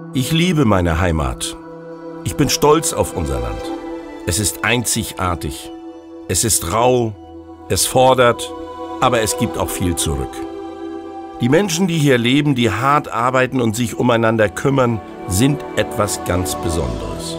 Ich liebe meine Heimat. Ich bin stolz auf unser Land. Es ist einzigartig. Es ist rau, es fordert, aber es gibt auch viel zurück. Die Menschen, die hier leben, die hart arbeiten und sich umeinander kümmern, sind etwas ganz Besonderes.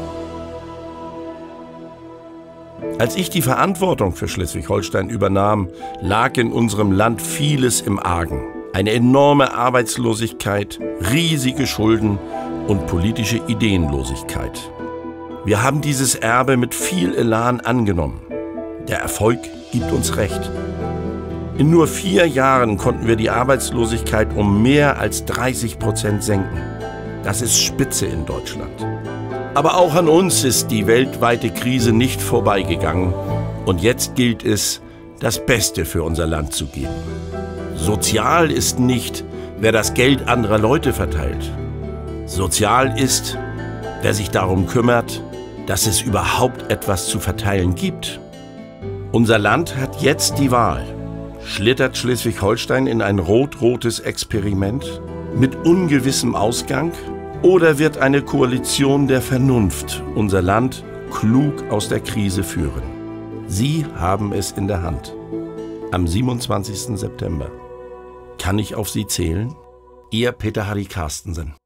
Als ich die Verantwortung für Schleswig-Holstein übernahm, lag in unserem Land vieles im Argen. Eine enorme Arbeitslosigkeit, riesige Schulden und politische Ideenlosigkeit. Wir haben dieses Erbe mit viel Elan angenommen. Der Erfolg gibt uns recht. In nur 4 Jahren konnten wir die Arbeitslosigkeit um mehr als 30% senken. Das ist Spitze in Deutschland. Aber auch an uns ist die weltweite Krise nicht vorbeigegangen. Und jetzt gilt es, das Beste für unser Land zu geben. Sozial ist nicht, wer das Geld anderer Leute verteilt. Sozial ist, wer sich darum kümmert, dass es überhaupt etwas zu verteilen gibt. Unser Land hat jetzt die Wahl. Schlittert Schleswig-Holstein in ein rot-rotes Experiment mit ungewissem Ausgang? Oder wird eine Koalition der Vernunft unser Land klug aus der Krise führen? Sie haben es in der Hand. Am 27. September. Kann ich auf Sie zählen? Ihr Peter Harry Carstensen.